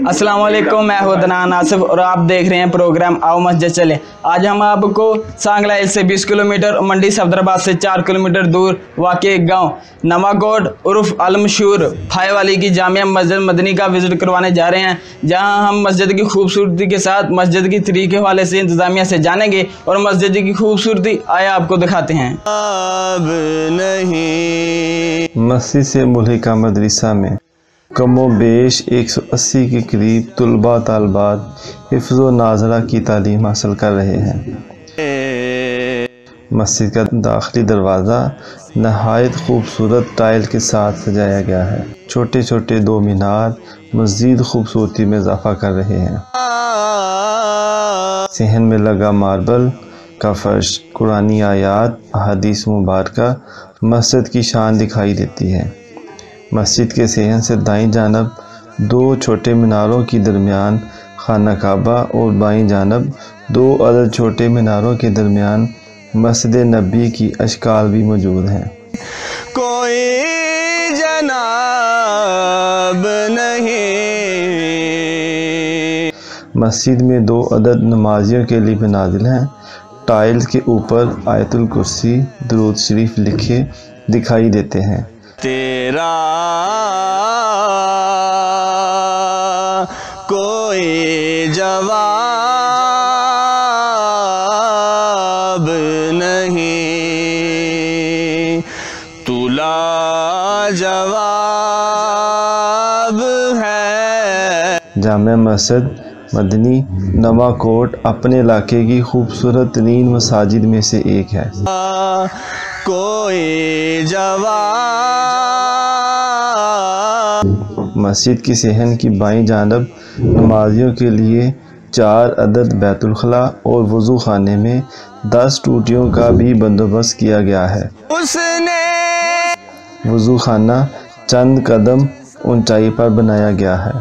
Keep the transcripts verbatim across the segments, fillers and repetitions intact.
अस्सलाम वालेकुम, मैं हूं अदनान आसिफ और आप देख रहे हैं प्रोग्राम आओ मस्जिद चले। आज हम आपको सांगला हिल से बीस किलोमीटर, मंडी सफदराबाद से चार किलोमीटर दूर वाक़ई गांव नवाकोट उर्फ अलमशहूर फाय वाली की जामिया मस्जिद मदनी का विज़िट करवाने जा रहे हैं, जहां हम मस्जिद की खूबसूरती के साथ मस्जिद की तरीके वाले से इंतज़ामिया से जानेंगे और मस्जिद की खूबसूरती आए आपको दिखाते हैं। अब नहीं मस्जिद से मुल्हिका मदरसा में कमो बेश एक सौ अस्सी के करीब तुलबा तालबात हिफ्ज़ व नाज़रा की तालीम हासिल कर रहे हैं। मस्जिद का दाखिली दरवाज़ा नहायत खूबसूरत टाइल के साथ सजाया गया है। छोटे छोटे दो मीनार मज़ीद खूबसूरती में इजाफ़ा कर रहे हैं। सहन में लगा मार्बल का फर्श, कुरानी आयात, हदीस मुबारका मस्जिद की शान दिखाई देती है। मस्जिद के सहन से दाईं जानब दो छोटे मीनारों की दरमियान खाना काबा और बाईं जानब दो अदद छोटे मीनारों के दरमियान मस्जिद नबी की अशकाल भी मौजूद हैं। कोई जनाब नहीं। मस्जिद में दो अदद नमाजियों के लिए नाजिल हैं। टाइल्स के ऊपर आयतुल कुर्सी, दुरूद शरीफ लिखे दिखाई देते हैं। तेरा कोई जवाब नहीं, तू लाजवाब है। जामिया मस्जिद मदनी नवाकोट अपने इलाके की खूबसूरत तरीन मसाजिद में से एक है। कोई जवाब। मस्जिद की सहन की बाईं जानब नमाजियों के लिए चार अदद बैतुल खला और वज़ू खाने में दस टूटियों का भी बंदोबस्त किया गया है। उसने वज़ू खाना चंद कदम ऊंचाई पर बनाया गया है।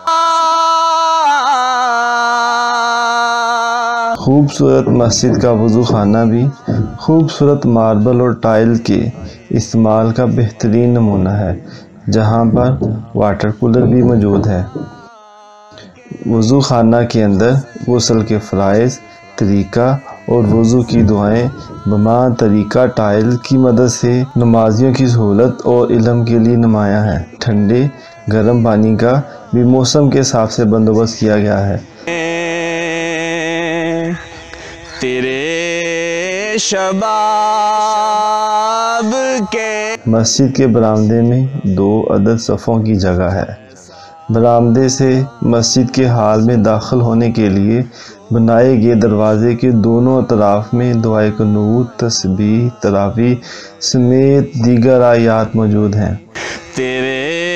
खूबसूरत मस्जिद का वज़ू खाना भी खूबसूरत मार्बल और टाइल के इस्तेमाल का बेहतरीन नमूना है, जहां पर वाटर कूलर भी मौजूद है। वज़ू खाना के अंदर गुस्ल के फ़राइज़, तरीका और वज़ू की दुआएं बमा तरीका टाइल की मदद से नमाजियों की सहूलत और इल्म के लिए नुमाया है। ठंडे गर्म पानी का भी मौसम के हिसाब से बंदोबस्त किया गया है। तेरे शबाब के मस्जिद के बरामदे में दो अदद सफ़ों की जगह है। बरामदे से मस्जिद के हाल में दाखिल होने के लिए बनाए गए दरवाज़े के दोनों अतराफ़ में दुआए कुनूत, तस्बीह, तरावी समेत दीगर आयात मौजूद हैं। तेरे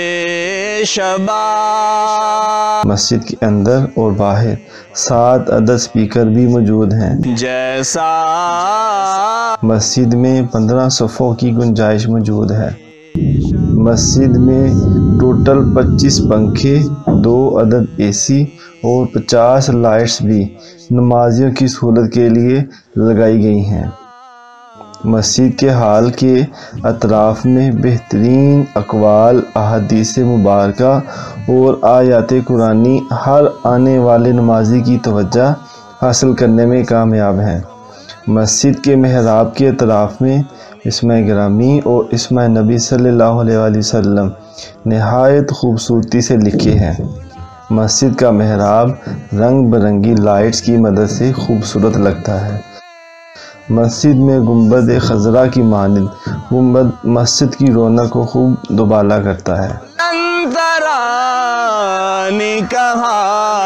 शबाब। मस्जिद के अंदर और बाहर सात अदद स्पीकर भी मौजूद हैं। जैसा मस्जिद में पंद्रह सफ़ों की गुंजाइश मौजूद है। मस्जिद में टोटल पच्चीस पंखे, दो अदद एसी और पचास लाइट्स भी नमाजियों की सहूलत के लिए लगाई गई हैं। मस्जिद के हाल के अतराफ में बेहतरीन अक़वाल, अहादीस मुबारका और आयात कुरानी हर आने वाले नमाजी की तवज्जो हासिल करने में कामयाब हैं। मस्जिद के महराब के अतराफ में इस्माए गिरामी और इस्माए नबी सल्लल्लाहु अलैहि वसल्लम नहायत खूबसूरती से लिखे हैं। मस्जिद का महराब रंग बिरंगी लाइट्स की मदद से खूबसूरत लगता है। मस्जिद में गुंबद खजरा की मानिंद गुंबद मस्जिद की रौनक को खूब दुबाला करता है। अंतरा ने कहा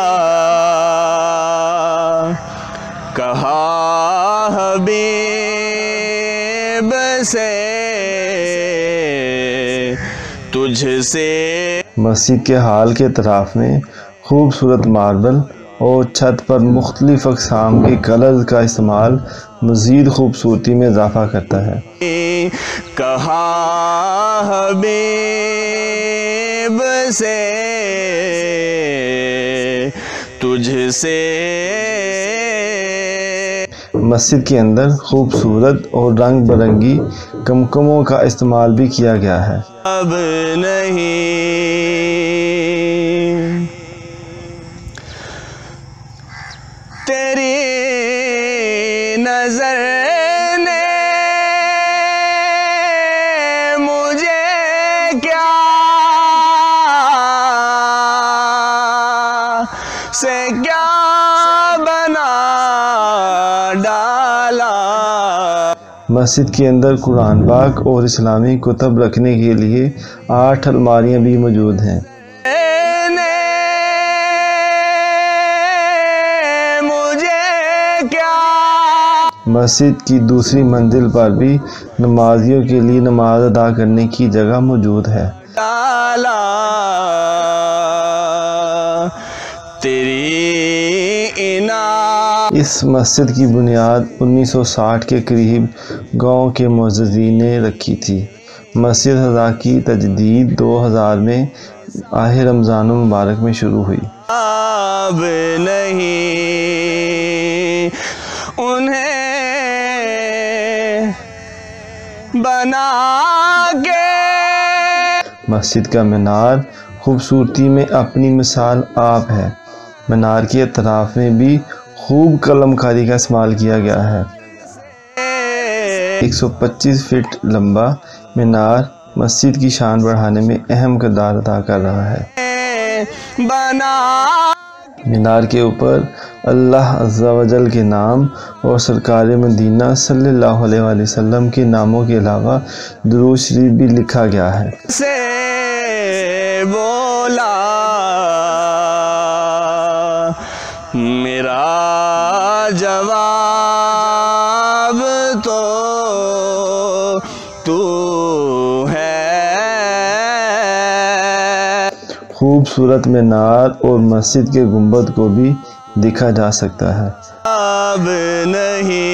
कहा हबीब से तुझसे। मस्जिद के हाल के अतराफ में खूबसूरत मार्बल और छत पर मुख्तलिफ अक़साम के कलर का इस्तेमाल मज़ीद खूबसूरती में इजाफ़ा करता है। कहा हबीब से तुझसे। मस्जिद के अंदर खूबसूरत और रंग बिरंगी कमकमों का इस्तेमाल भी किया गया है। अब नहीं تیری نظر نے مجھے کیا سے کیا بنا ڈالا۔ مسجد کے اندر قرآن پاک اور اسلامی کتب رکھنے کے لیے آٹھ الماریاں بھی موجود ہیں۔ مسجد کی دوسری منزل پر بھی نمازیوں کے لیے نماز ادا کرنے کی جگہ موجود ہے۔ اس مسجد کی بنیاد انیس سو ساٹھ کے قریب گاؤں کے معززین نے رکھی تھی۔ مسجد حضا کی تجدید دو ہزار میں آہ رمضان المبارک میں شروع ہوئی۔ اب نہیں انہیں بنا کے۔ مسجد کا مینار خوبصورتی میں اپنی مثال آپ ہے۔ مینار کے اطراف میں بھی خوب قلم کاری کا استعمال کیا گیا ہے۔ ایک سو پچیس فٹ لمبا مینار مسجد کی شان بڑھانے میں اہم کردار ادا کر رہا ہے۔ مینار کے اوپر اللہ عز و جل کے نام اور سرکار مدینہ صلی اللہ علیہ وآلہ وسلم کے ناموں کے علاوہ درود شریف بھی لکھا گیا ہے۔ سے بولا میرا جواب تو تو ہے۔ خوبصورت مینار اور مسجد کے گنبد کو بھی دیکھا جا سکتا ہے۔ اب نہیں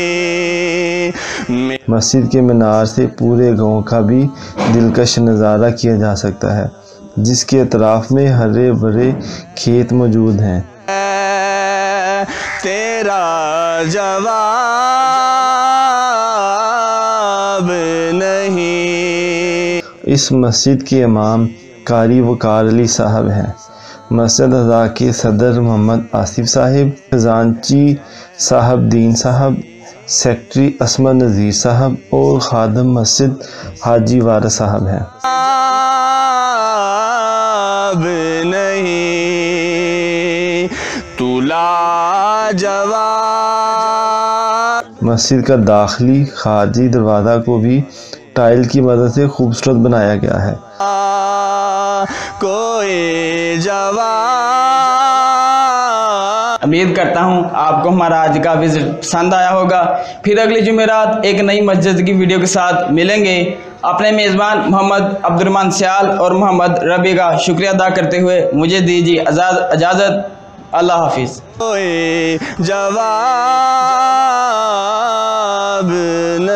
مسجد کے مینار سے پورے گاؤں کا بھی دلکش نظارہ کیا جا سکتا ہے، جس کے اطراف میں ہرے بھرے کھیت موجود ہیں۔ تیرا جواب نہیں۔ اس مسجد کے امام قاری وقار علی صاحب ہیں۔ مسجد حضا کے صدر محمد آصف صاحب، خزانچی صاحب دین صاحب، سیکٹری اسمد نذیر صاحب اور خادم مسجد حاجی وارث صاحب ہیں۔ اب نہیں تو لاجواب۔ مسجد کا داخلی خارجی دروازہ کو بھی ٹائل کی مدد سے خوبصورت بنایا گیا ہے۔ کوئی جواب۔ امید کرتا ہوں آپ کو ہمارا آج کا وزٹ پسند آیا ہوگا۔ پھر اگلی جمعرات ایک نئی مسجد کی ویڈیو کے ساتھ ملیں گے۔ اپنے میزبان محمد عبد الرحمن سیال اور محمد ربی کا شکریہ ادا کرتے ہوئے مجھے دیجیے اجازت۔ اللہ حافظ۔ کوئی جواب